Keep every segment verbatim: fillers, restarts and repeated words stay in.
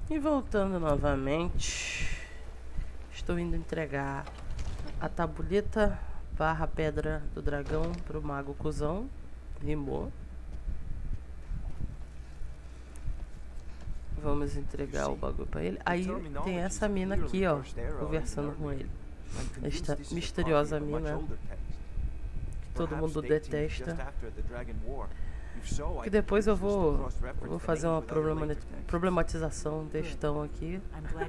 E voltando novamente, estou indo entregar a tabuleta barra pedra do dragão pro mago cuzão. Rimou. Vamos entregar o bagulho pra ele. Aí tem essa mina aqui, ó, conversando com ele. Esta misteriosa mina que todo mundo detesta. Que depois eu vou, vou fazer uma problematização, um textão aqui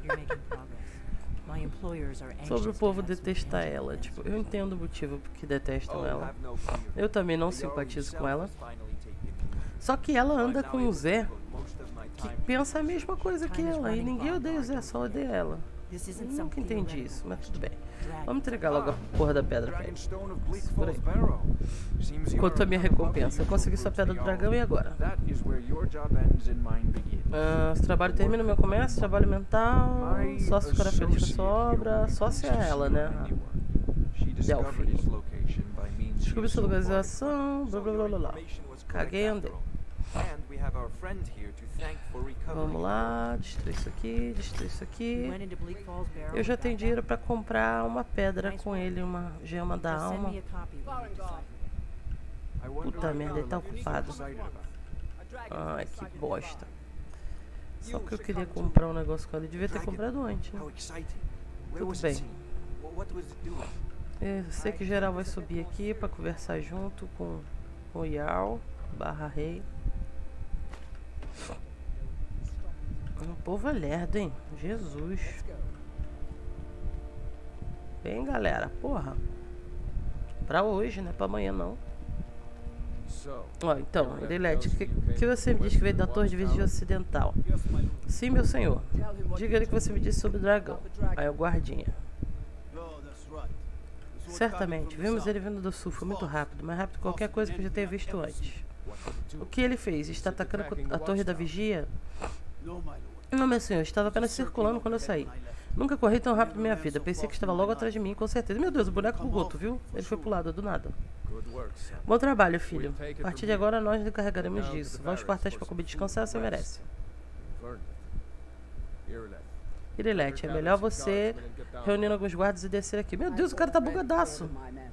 sobre o povo detestar ela. Tipo, eu entendo o motivo que detestam ela. Eu também não simpatizo com ela. Só que ela anda com o Zé, que pensa a mesma coisa que ela. E ninguém odeia o Zé, só odeia ela. Eu nunca entendi isso, mas tudo bem. Vamos entregar logo a porra da pedra pra ele. Segura aí. Quanto a minha recompensa. Eu consegui sua pedra do dragão e agora? Ah, se o trabalho termina, meu comércio, trabalho mental. Sócio ficará feliz com a sua obra. Sócio é ela, né? Delphi. Descobri sua localização. Blá blá blá blá blá. Caguei e andei. Vamos lá, destruir isso aqui, destruir isso aqui. Eu já tenho dinheiro pra comprar uma pedra com ele, uma gema da alma. Puta merda, ele tá ocupado. Ai, que bosta. Só que eu queria comprar um negócio com ele. Devia ter comprado antes, né? Tudo bem. Eu sei que geral vai subir aqui pra conversar junto com o Jarl barra rei. O povo é lerdo, hein? Jesus. Bem, galera, porra. Pra hoje, né? Pra amanhã, não. Ó, então, Irilete, o que, que você me diz que veio da torre de vigia ocidental? Sim, meu senhor. Diga-lhe que você me disse sobre o dragão. Aí o guardinha. Certamente. Vimos ele vindo do sul. Foi muito rápido. Mais rápido que qualquer coisa que eu já tenha visto antes. O que ele fez? Está atacando a torre da vigia? Não, meu senhor, estava apenas circulando quando eu saí. Nunca corri tão rápido na minha vida. Pensei que estava logo atrás de mim, com certeza. Meu Deus, o boneco bugou, tu viu? Ele foi pro lado, do nada. Bom trabalho, filho. A partir de agora nós nos encarregaremos disso. Vá aos quartéis para comer descansar, você merece. Irilete, é melhor você reunir alguns guardas e descer aqui. Meu Deus, o cara tá bugadaço.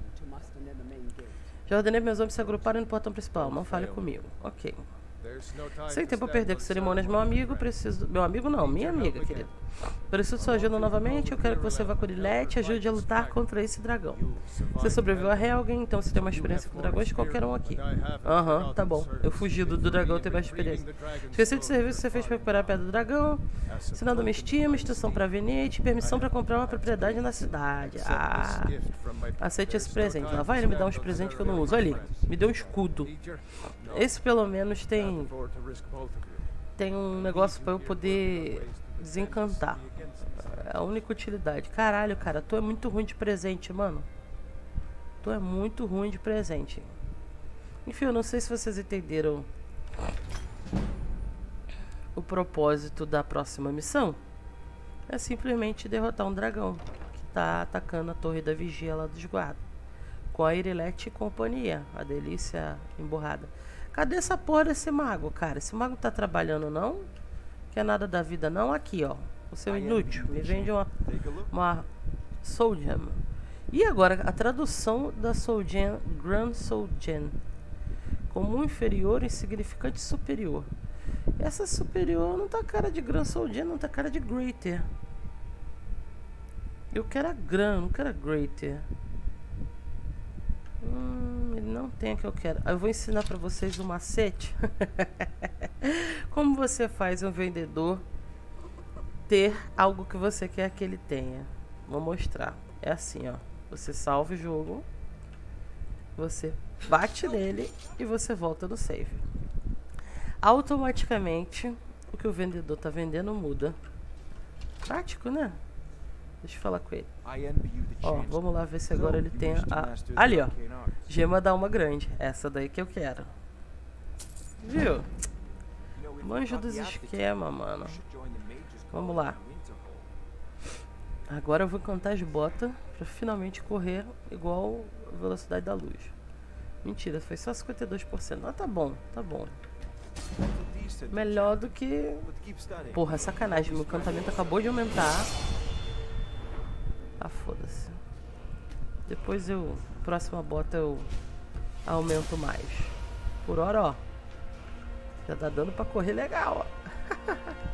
Já ordenei meus homens se agruparem no portão principal. Não fale comigo. Ok. Sem tempo a perder com cerimônias, meu amigo. Preciso. Meu amigo não, minha amiga, querido. Preciso de sua ajuda novamente. Eu quero que você vá com Irilete e ajude a lutar contra esse dragão. Você sobreviveu a Helgen, então você tem uma experiência com dragões, qualquer um aqui. Aham, uhum, tá bom. Eu fugi do, do dragão, tenho mais experiência. Esqueci de serviço que você fez para recuperar a pedra do dragão. Assinando uma estima, instrução para Venite, permissão para comprar uma propriedade na cidade. Ah, aceite esse presente. Lá vai ele me dar uns presentes que eu não uso. Olha ali, me deu um escudo. Esse pelo menos tem tem um negócio para eu poder desencantar. É a única utilidade. Caralho, cara, tu é muito ruim de presente, mano. Tu é muito ruim de presente. Enfim, eu não sei se vocês entenderam o propósito da próxima missão. É simplesmente derrotar um dragão que tá atacando a torre da vigia lá dos guardas. Com a Irilete e companhia. A delícia emburrada. Cadê essa porra desse mago, cara? Esse mago tá trabalhando, não? Quer nada da vida, não? Aqui, ó. O seu inútil. Me vende uma, uma Soul Gem. E agora, a tradução da Soul Gem, Grand Soul Gem. Comum inferior, insignificante superior. Essa superior não tá cara de Grand Soul Gem, não tá cara de Greater. Eu quero a Grand, não quero a Greater. Hum, ele não tem a que eu quero. Eu vou ensinar pra vocês o macete. Como você faz um vendedor ter algo que você quer que ele tenha. Vou mostrar. É assim, ó. Você salva o jogo, você bate nele e você volta no save. Automaticamente, o que o vendedor tá vendendo muda. Prático, né? Deixa eu falar com ele. Ó, vamos lá ver se agora ele tem a... Ali, ó. Gema da alma grande. Essa daí que eu quero. Viu? Manjo dos esquemas, mano. Vamos lá. Agora eu vou cantar as botas pra finalmente correr igual a velocidade da luz. Mentira, foi só cinquenta e dois por cento. Ah, tá bom, tá bom. Melhor do que... Porra, sacanagem. Meu encantamento acabou de aumentar. Ah, foda-se. Depois eu... Próxima bota eu aumento mais. Por hora, ó. Já tá dando pra correr legal, ó.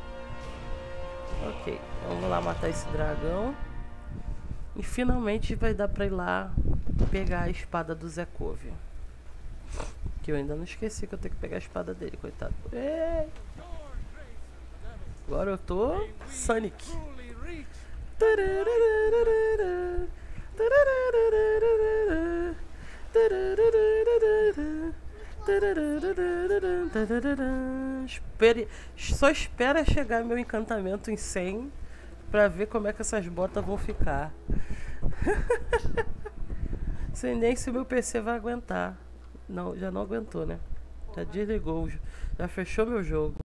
Ok. Vamos lá matar esse dragão. E finalmente vai dar pra ir lá pegar a espada do Zekov. Que eu ainda não esqueci que eu tenho que pegar a espada dele, coitado. Ei. Agora eu tô Sonic. Espere, só espera chegar meu encantamento em cem pra ver como é que essas botas vão ficar. Sem nem se meu P C vai aguentar. Não, já não aguentou, né? Já desligou, já fechou meu jogo.